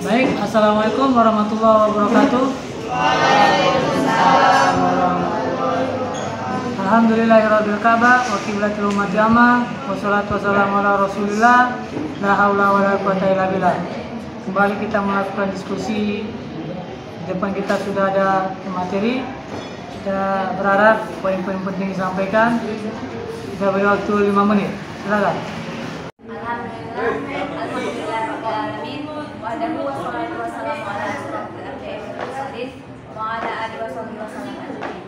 Baik, Assalamualaikum warahmatullahi wabarakatuh. Waalaikumsalam warahmatullahi wabarakatuh. Alhamdulillahirabbil ka'bah wa qiblatul ummati amma wassalatu wassalamu ala Rasulillah la haula wala quwata illa billah. Kembali kita melakukan diskusi. Di depan kita sudah ada materi. Kita berharap poin-poin penting disampaikan. Kita beri waktu 5 menit. Silakan. Alhamdulillahirrahmanirrahim. Wahdahu wassalatu wassalamu ala asyrafil anbiya'i wal mursalin wa ala alihi wasallam.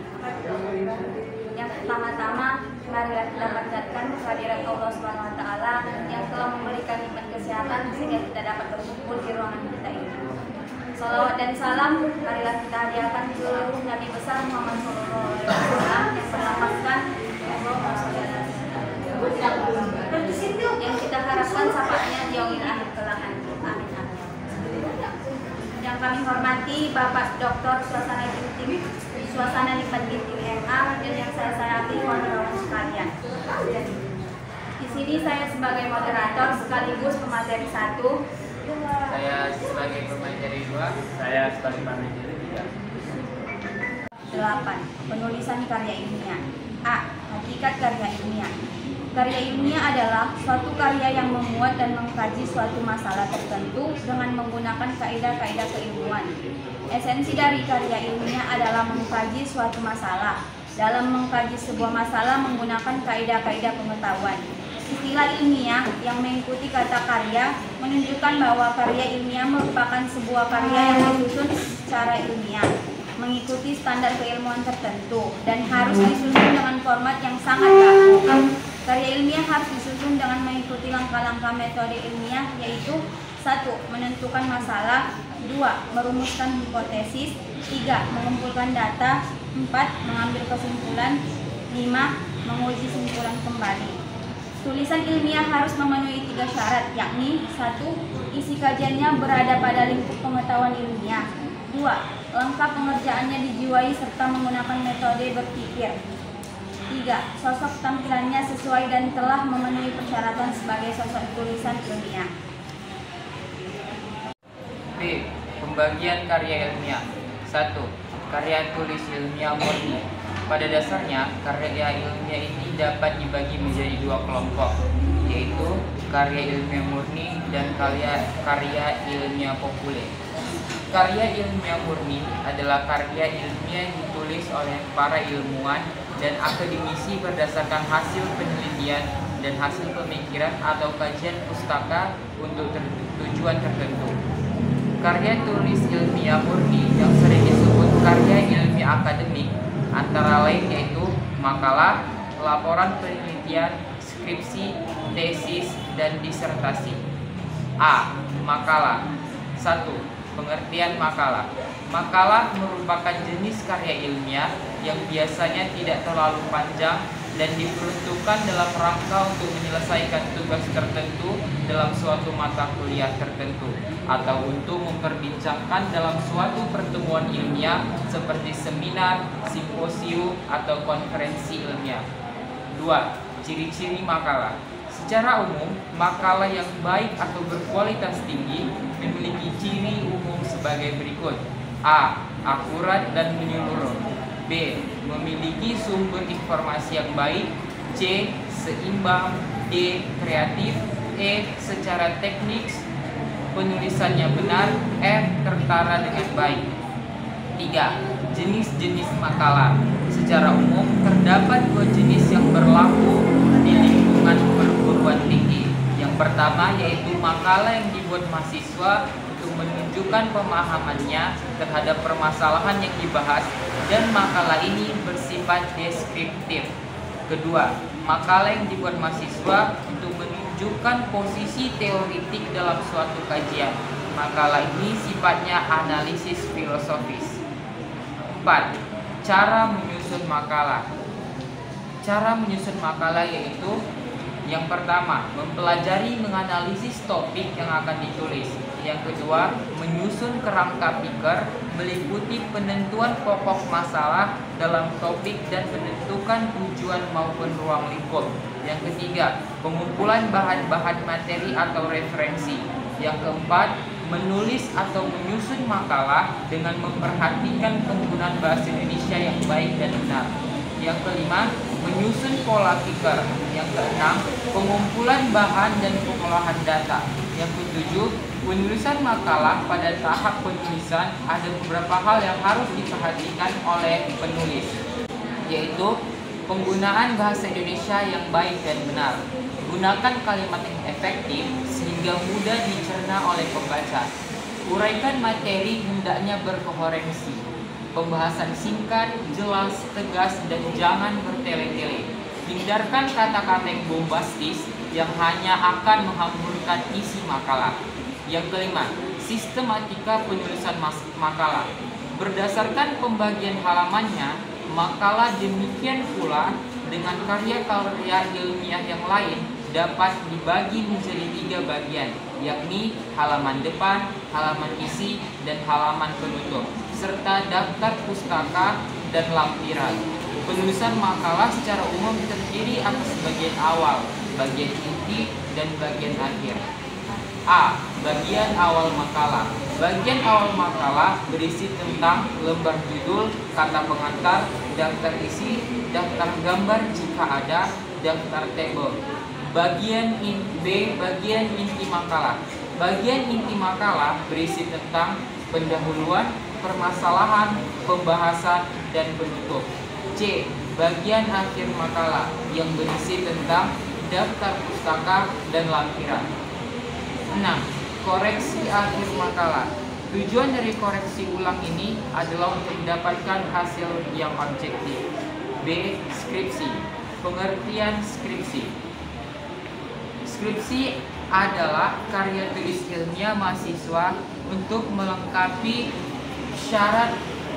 Yang pertama-tama, marilah kita panjatkan kehadirat Allah Subhanahu wa taala yang telah memberikan nikmat kesehatan sehingga kita dapat berkumpul di ruangan kita ini. Salawat dan salam marilah kita hadiahkan ke seluruh Nabi besar Muhammad SAW yang berlambangkan Allahumma sholli ala sayyidina yang kita harapkan syafaatnya di yaumil akhir kelak. Amin. Yang kami hormati Bapak Dr. Suasana Nikmat Binti MA dan yang saya sayangi kawan-kawan sekalian. Di sini saya sebagai moderator sekaligus pemateri 1. Saya sebagai pemateri 2. Saya sebagai pemateri 3. 8. Penulisan karya ilmiah. A. Hakikat karya ilmiah. Karya ilmiah adalah suatu karya yang memuat dan mengkaji suatu masalah tertentu dengan menggunakan kaidah-kaidah keilmuan. Esensi dari karya ilmiah adalah mengkaji suatu masalah. Dalam mengkaji sebuah masalah menggunakan kaidah-kaidah pengetahuan. Istilah ilmiah yang mengikuti kata karya menunjukkan bahwa karya ilmiah merupakan sebuah karya yang disusun secara ilmiah, mengikuti standar keilmuan tertentu, dan harus disusun dengan format yang sangat baku. Karya ilmiah harus disusun dengan mengikuti langkah-langkah metode ilmiah, yaitu 1. Menentukan masalah, 2. Merumuskan hipotesis, 3. Mengumpulkan data, 4. Mengambil kesimpulan, 5. Menguji kesimpulan kembali. Tulisan ilmiah harus memenuhi 3 syarat, yakni 1. Isi kajiannya berada pada lingkup pengetahuan ilmiah, 2. Lengkap pengerjaannya dijiwai serta menggunakan metode berpikir, 3. Sosok tampilannya sesuai dan telah memenuhi persyaratan sebagai sosok tulisan ilmiah. B. Pembagian karya ilmiah. 1. Karya tulis ilmiah murni. Pada dasarnya, karya ilmiah ini dapat dibagi menjadi 2 kelompok, yaitu karya ilmiah murni dan karya ilmiah populer. Karya ilmiah murni adalah karya ilmiah yang ditulis oleh para ilmuwan dan akademisi berdasarkan hasil penelitian dan hasil pemikiran atau kajian pustaka untuk tujuan tertentu. Karya tulis ilmiah murni yang sering disebut karya ilmiah akademik antara lain yaitu makalah, laporan penelitian, skripsi, tesis, dan disertasi. A. Makalah. 1. Pengertian makalah. Makalah merupakan jenis karya ilmiah yang biasanya tidak terlalu panjang dan diperuntukkan dalam rangka untuk menyelesaikan tugas tertentu dalam suatu mata kuliah tertentu atau untuk memperbincangkan dalam suatu pertemuan ilmiah seperti seminar, simposium, atau konferensi ilmiah. 2. Ciri-ciri makalah. Secara umum, makalah yang baik atau berkualitas tinggi memiliki ciri umum sebagai berikut. A. Akurat dan menyeluruh. B. Memiliki sumber informasi yang baik. C. Seimbang. D. Kreatif. E. Secara teknik penulisannya benar. F. Tertara dengan baik. 3. Jenis-jenis makalah. Secara umum, terdapat 2 jenis yang berlaku di lingkungan perguruan tinggi. Yang pertama yaitu makalah yang dibuat mahasiswa untuk menunjukkan pemahamannya terhadap permasalahan yang dibahas, dan makalah ini bersifat deskriptif. Kedua, makalah yang dibuat mahasiswa untuk menunjukkan posisi teoritik dalam suatu kajian. Makalah ini sifatnya analisis filosofis. 4. Cara menyusun makalah. Cara menyusun makalah yaitu yang pertama, mempelajari menganalisis topik yang akan ditulis. Yang kedua, menyusun kerangka pikir meliputi penentuan pokok masalah dalam topik dan menentukan tujuan maupun ruang lingkup. Yang ketiga, pengumpulan bahan-bahan materi atau referensi. Yang keempat, menulis atau menyusun makalah dengan memperhatikan penggunaan bahasa Indonesia yang baik dan benar. Yang kelima, menyusun pola pikir. Yang keenam, pengumpulan bahan dan pengolahan data. Yang ketujuh, penulisan makalah. Pada tahap penulisan ada beberapa hal yang harus diperhatikan oleh penulis, yaitu penggunaan bahasa Indonesia yang baik dan benar. Gunakan kalimat yang efektif sehingga mudah dicerna oleh pembaca. Uraikan materi hendaknya berkoherensi. Pembahasan singkat, jelas, tegas, dan jangan bertele-tele. Hindarkan kata-kata yang bombastis yang hanya akan menghamburkan isi makalah. Yang kelima, sistematika penulisan makalah. Berdasarkan pembagian halamannya, makalah demikian pula dengan karya-karya ilmiah yang lain dapat dibagi menjadi 3 bagian, yakni halaman depan, halaman isi, dan halaman penutup, serta daftar pustaka dan lampiran. Penulisan makalah secara umum terdiri atas bagian awal, bagian inti, dan bagian akhir. A. Bagian awal makalah. Bagian awal makalah berisi tentang lembar judul, kata pengantar, daftar isi, daftar gambar jika ada, daftar tabel. Bagian inti makalah. Bagian inti makalah berisi tentang pendahuluan, permasalahan, pembahasan, dan penutup. C. Bagian akhir makalah yang berisi tentang daftar pustaka dan lampiran. 6. Koreksi akhir makalah. Tujuan dari koreksi ulang ini adalah untuk mendapatkan hasil yang objektif. B. Skripsi. Pengertian skripsi. Skripsi adalah karya tulis ilmiah mahasiswa untuk melengkapi syarat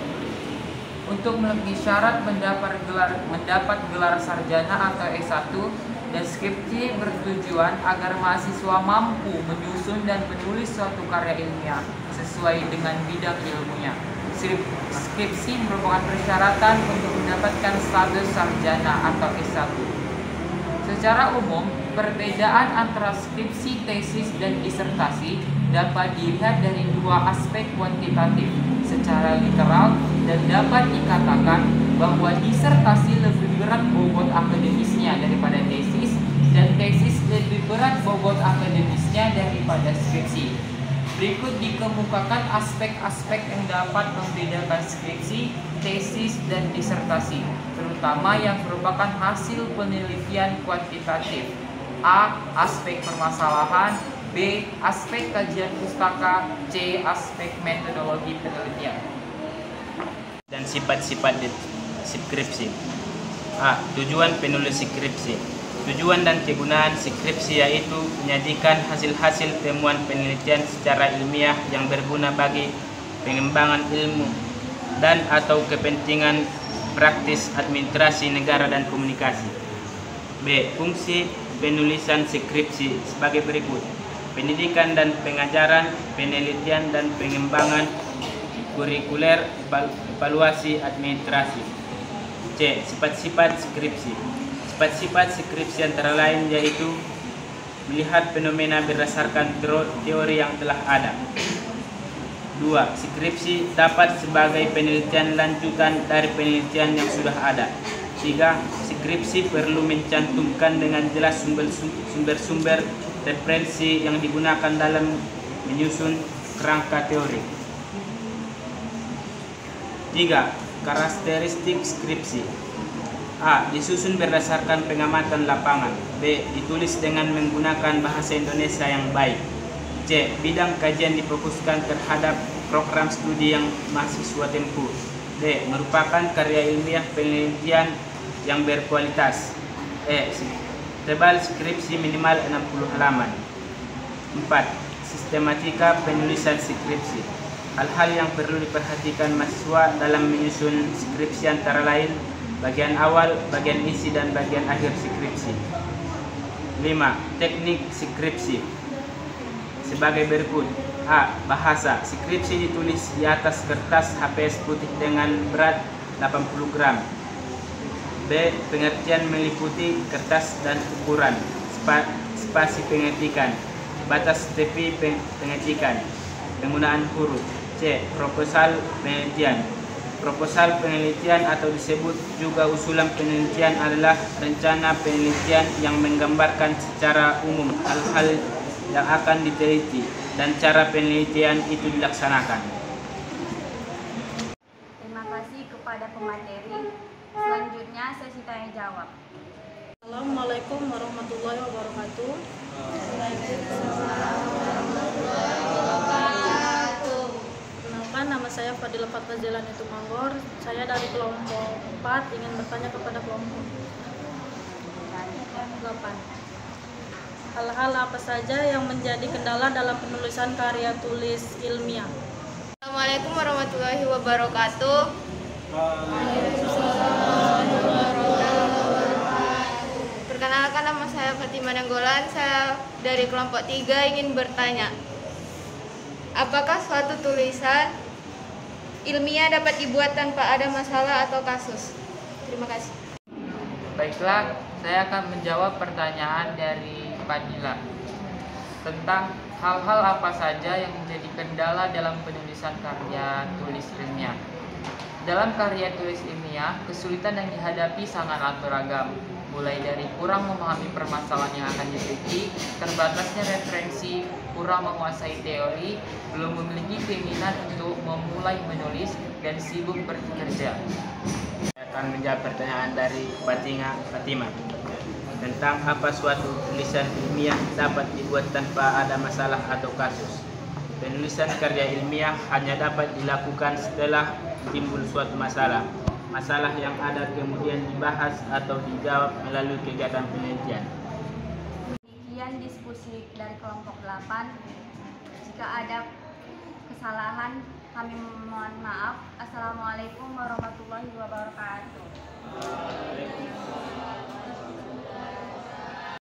mendapat gelar sarjana atau S1, dan skripsi bertujuan agar mahasiswa mampu menyusun dan menulis suatu karya ilmiah sesuai dengan bidang ilmunya. Skripsi merupakan persyaratan untuk mendapatkan status sarjana atau S1. Secara umum, perbedaan antara skripsi, tesis, dan disertasi dapat dilihat dari 2 aspek kuantitatif secara literal, dan dapat dikatakan bahwa disertasi lebih berat bobot akademisnya daripada tesis, dan tesis lebih berat bobot akademisnya daripada skripsi. Berikut dikemukakan aspek-aspek yang dapat membedakan skripsi, tesis, dan disertasi, terutama yang merupakan hasil penelitian kuantitatif. A. Aspek permasalahan. B. Aspek kajian pustaka. C. Aspek metodologi penelitian. Dan sifat-sifat skripsi. A. Tujuan penulis skripsi. Tujuan dan kegunaan skripsi yaitu menyajikan hasil-hasil temuan penelitian secara ilmiah yang berguna bagi pengembangan ilmu dan atau kepentingan praktis administrasi negara dan komunikasi. B. Fungsi penulisan skripsi sebagai berikut: pendidikan dan pengajaran, penelitian dan pengembangan kurikuler, evaluasi administrasi. C. Sifat-sifat skripsi. Sifat-sifat skripsi antara lain yaitu melihat fenomena berdasarkan teori yang telah ada. 2. Skripsi dapat sebagai penelitian lanjutan dari penelitian yang sudah ada. 3. Skripsi perlu mencantumkan dengan jelas sumber-sumber referensi yang digunakan dalam menyusun kerangka teori. 3. Karakteristik skripsi. A. Disusun berdasarkan pengamatan lapangan. B. Ditulis dengan menggunakan bahasa Indonesia yang baik. C. Bidang kajian difokuskan terhadap program studi yang mahasiswa tempuh. D. Merupakan karya ilmiah penelitian yang berkualitas. E. Tebal skripsi minimal 60 halaman. 4. Sistematika penulisan skripsi. Hal-hal yang perlu diperhatikan mahasiswa dalam menyusun skripsi antara lain bagian awal, bagian isi, dan bagian akhir skripsi. 5. Teknik skripsi sebagai berikut. A. Bahasa. Skripsi ditulis di atas kertas HPS putih dengan berat 80 gram. B. Pengertian meliputi kertas dan ukuran, spasi pengetikan, batas tepi pengetikan. penggunaan huruf. C. Proposal penelitian. Proposal penelitian atau disebut juga usulan penelitian adalah rencana penelitian yang menggambarkan secara umum hal-hal yang akan diteliti dan cara penelitian itu dilaksanakan. Terima kasih kepada pemateri. Selanjutnya sesi tanya jawab. Assalamualaikum warahmatullahi wabarakatuh. Kenalkan, nama saya Fadila Fatwa Zelani Tumanggor. Saya dari kelompok 4 ingin bertanya kepada kelompok 8. Hal-hal apa saja yang menjadi kendala dalam penulisan karya tulis ilmiah? Assalamualaikum warahmatullahi wabarakatuh. Perkenalkan, nama saya Fatimah Nanggolan. Saya dari kelompok 3 ingin bertanya, apakah suatu tulisan ilmiah dapat dibuat tanpa ada masalah atau kasus? Terima kasih. Baiklah, saya akan menjawab pertanyaan dari Fadila tentang hal-hal apa saja yang menjadi kendala dalam penulisan karya tulis ilmiah. Dalam karya tulis ilmiah, kesulitan yang dihadapi sangatlah beragam, mulai dari kurang memahami permasalahan yang akan diteliti, terbatasnya referensi, kurang menguasai teori, belum memiliki keinginan untuk memulai menulis, dan sibuk bekerja. Saya akan menjawab pertanyaan dari Fatimah tentang apa suatu tulisan ilmiah dapat dibuat tanpa ada masalah atau kasus. Penulisan karya ilmiah hanya dapat dilakukan setelah timbul suatu masalah. Masalah yang ada kemudian dibahas atau dijawab melalui kegiatan penelitian. Demikian diskusi dari kelompok 8. Jika ada kesalahan, kami mohon maaf. Assalamualaikum warahmatullahi wabarakatuh.